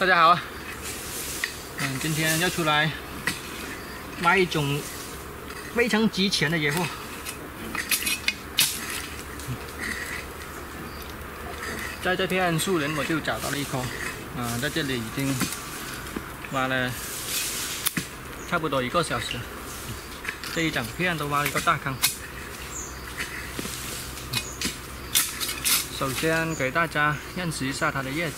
大家好，今天要出来卖一种非常值钱的野货。在这片树林我就找到了一颗，在这里已经挖了差不多1个小时，这一整片都挖了一个大坑。首先给大家认识一下它的叶子。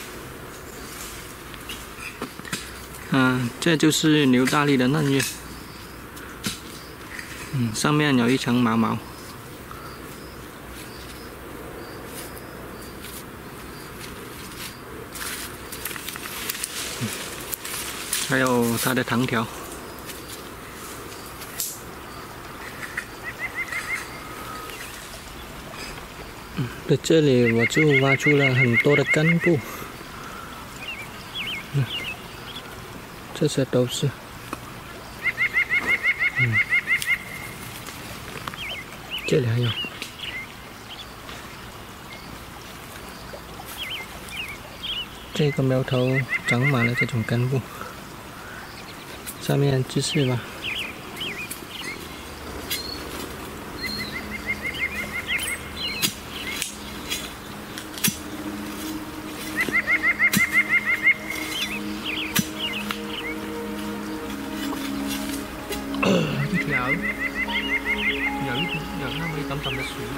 这就是牛大栗的嫩叶，上面有一层毛毛，还有它的藤条。在这里我就挖出了很多的根部。 这些都是，这里还有，这个苗头长满了这种根部，上面就是吧。一条有那么一点点的水。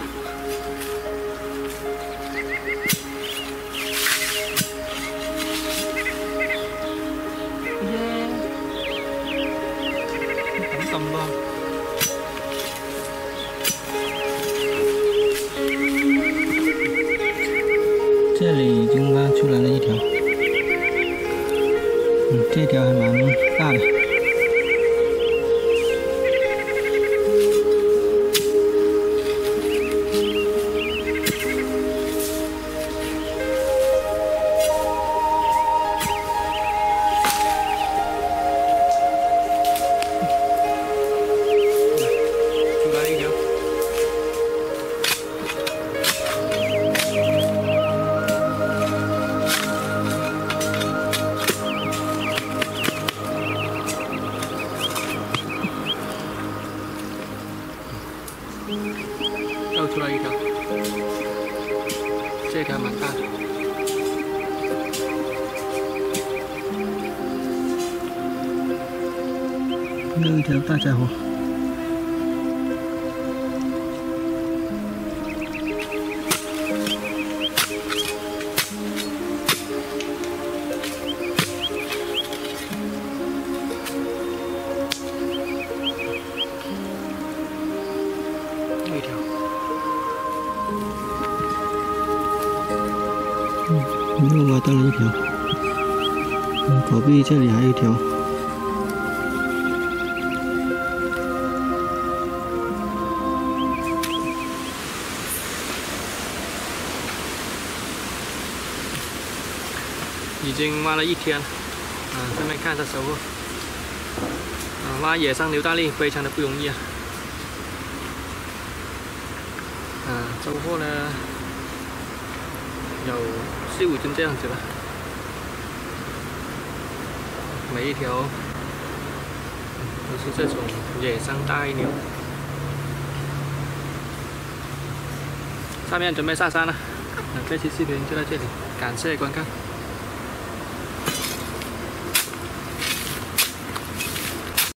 耶，咁咁咯。这里已经挖出来了一条，这条还蛮大的。 又出来一条，这条蛮大的。又一条大家伙。一条，又挖到了一条，隔壁这里还有一条，已经挖了1天，顺便看一下收获。挖野生牛大栗非常的不容易啊。 收获呢有4、5斤这样子吧，每一条都是这种野生大牛。下面准备下山了，这期视频就到这里，感谢观看。